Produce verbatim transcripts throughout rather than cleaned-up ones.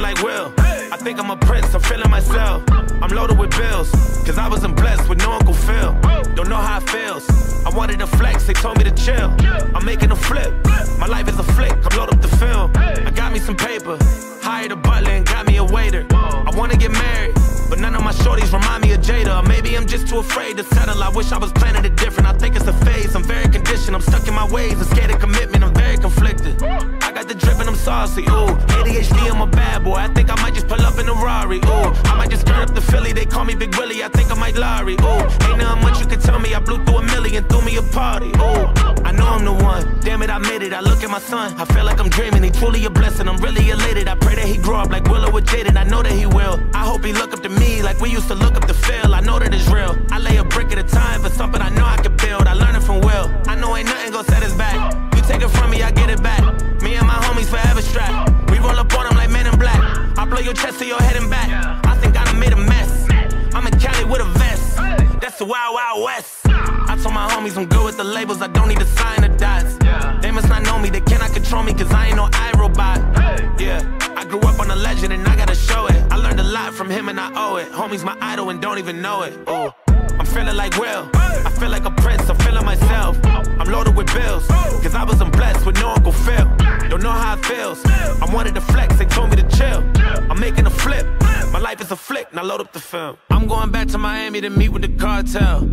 like Will. I think I'm a prince, I'm feeling myself. I'm loaded with bills, cause I wasn't blessed with no Uncle Phil. Don't know how it feels. I wanted to flex, they told me to chill. I'm making a flip, my life is a flick, I'm loaded up the film. I got me some paper, hired a butler and got me a waiter. I wanna get married, but none of my shorties remind me of Jada. Or maybe I'm just too afraid to settle. I wish I was planning it different. I think it's a phase, I'm very conditioned. I'm stuck in my ways, I'm scared of commitment, I'm very conflicted. I got the drip and I'm saucy, ooh. A D H D, I'm a bad boy, I think I might just pull up in a Rari, ooh. I might just turn up the Philly, they call me Big Willie, I think I might Larry, ooh. Ain't nothing much you can tell me, I blew through a million, threw me a party, ooh. I know I'm the one, damn it, I made it. I look at my son, I feel like I'm dreaming. He truly a blessing, I'm really elated. I pray that he grow up like Willow with Jaden, I know that he will. I hope he look up to me like we used to look up to Phil. I know that it's real, I lay a brick at a time for something I know I can build. I learned it from Will, I know ain't nothing gon' set us back. You take it from me, I get it back. Me and my homies forever strapped. We roll up on them like Men in Black. I blow your chest to your head and back. I think I done made a mess. I'm in Cali with a vest. That's the Wild Wild West. I told my homies I'm good with the labels, I don't need to sign the dots. They must not know me, they cannot control me, cause I ain't no iRobot. Yeah, I grew up on a legend and I gotta show it. I learned a lot from him and I owe it. Homie's my idol and don't even know it. Ooh. I'm feeling like Will, I feel like a prince, I'm feeling myself. I'm loaded with bills, cause I wasn't blessed with no Uncle Phil. Don't know how it feels, I wanted to flex, they told me to chill. I'm making a flip, my life is a flick, now load up the film. I'm going back to Miami to meet with the cartel.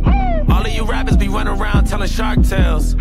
All of you rappers be running around telling shark tales.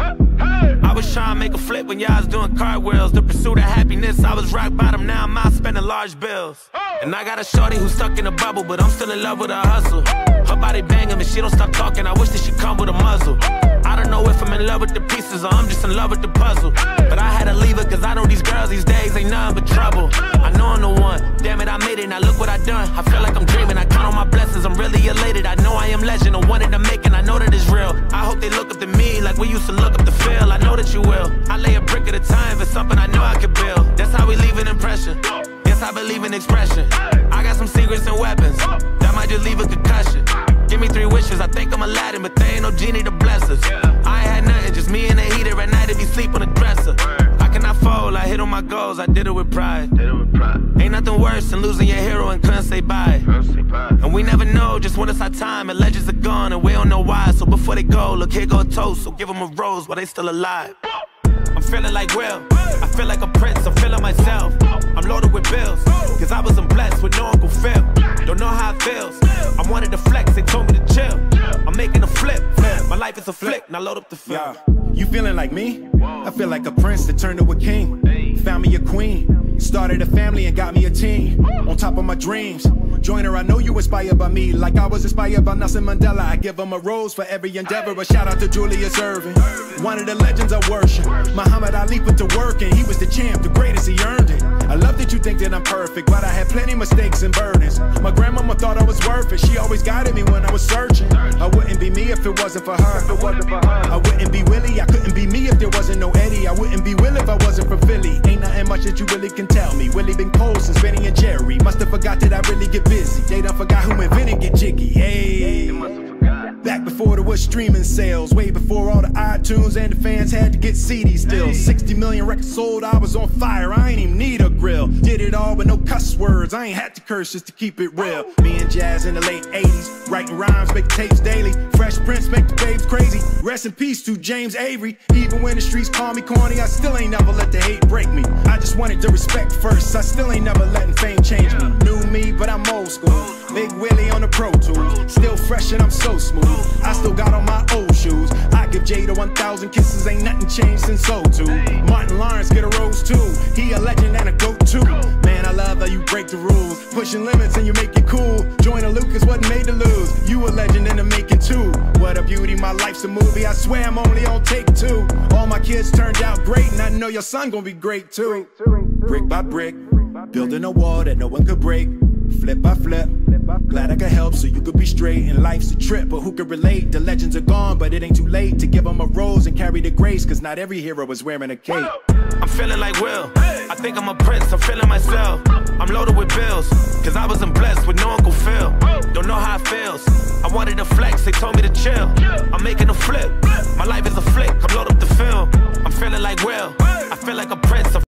I was trying to make a flip when y'all was doing cartwheels. The pursuit of happiness, I was rock bottom, now I'm out spending large bills. And I got a shorty who's stuck in a bubble, but I'm still in love with her hustle. Her body banging, but she don't stop talking, I wish that she come with a muzzle. I don't know if I'm in love with the pieces or I'm just in love with the puzzle. But I had to leave her cause I know these girls these days ain't nothing but trouble. I know I'm the one, damn it I made it, now look what I done. I feel like I'm dreaming, I count on my blessings, I'm really elated. I know I am legend, I wanted to make it, I know that it's real. I hope they look up to me like we used to look up to Phil. I know that you will, I lay a brick at a time for something I know I can build. That's how we leave an impression, yes I believe in expression. I got some secrets and weapons, that might just leave a concussion. Give me three wishes, I think I'm Aladdin, but there ain't no genie to bless us. I ain't had nothing, just me and the heater at night if you sleep on the dresser. I cannot fold, I hit on my goals, I did it with pride. Ain't nothing worse than losing your hero and couldn't say bye. And we never know just when it's our time, and legends are gone and we don't know why. So before they go, look here go a toast, so give them a rose while they still alive. I'm feeling like Will, I feel like a prince, I'm feeling myself. I'm loaded with bills, cause I wasn't blessed with no Uncle Phil. Don't know how it feels, I wanted to flex, they told me to chill. I'm making a flip, my life is a flick, now load up the film. Yeah. You feeling like me? I feel like a prince that turned to a king. Found me a queen, started a family and got me a team. On top of my dreams, Joyner, I know you inspired by me, like I was inspired by Nelson Mandela. I give him a rose for every endeavor. A shout out to Julius Erving, one of the legends I worship. Muhammad Ali put to work and he was the champ, the greatest, he earned it. I love that you think that I'm perfect, but I had plenty mistakes and burdens. My grandmama thought I was worth it, she always guided me when I was searching. I wouldn't be me if it wasn't for her. If it wasn't for her. I wouldn't be Willie, I couldn't be me if there wasn't no Eddie. I wouldn't be Will if I wasn't from Philly. Ain't nothing much that you really can tell me. Willie been cold since Benny and Jerry. Must have forgot that I really get busy. They done forgot who invented Get Jiggy. Hey. Back before there was streaming sales, way before all the iTunes and the fans had to get C Ds still. sixty million records sold, I was on fire, I ain't even need a grill. Did it all with no cuss words, I ain't had to curse just to keep it real. Me and Jazz in the late eighties, writing rhymes, making tapes daily. Fresh Prince make the babes crazy. Rest in peace to James Avery. Even when the streets call me corny, I still ain't never let the hate break me. I just wanted the respect first, I still ain't never letting fame change me. New me, but I'm old school. Big Willie on the Pro Tools, still fresh and I'm so smooth. I still got on my old shoes. I give Jada one thousand kisses, ain't nothing changed since oh two. Martin Lawrence get a rose too, he a legend and a goat too. Man, I love how you break the rules, pushing limits and you make it cool. Joyner Lucas wasn't made to lose, you a legend in the making too. What a beauty, my life's a movie, I swear I'm only on take two. All my kids turned out great and I know your son gonna be great too. Brick by brick, building a wall that no one could break. Flip by flip, glad I could help so you could be straight. And life's a trip, but who could relate? The legends are gone, but it ain't too late to give them a rose and carry the grace, cause not every hero is wearing a cape. I'm feeling like Will, I think I'm a prince, I'm feeling myself. I'm loaded with bills, cause I wasn't blessed with no Uncle Phil. Don't know how it feels, I wanted to flex, they told me to chill. I'm making a flip, my life is a flick, I'm loaded up the film. I'm feeling like Will, I feel like a prince.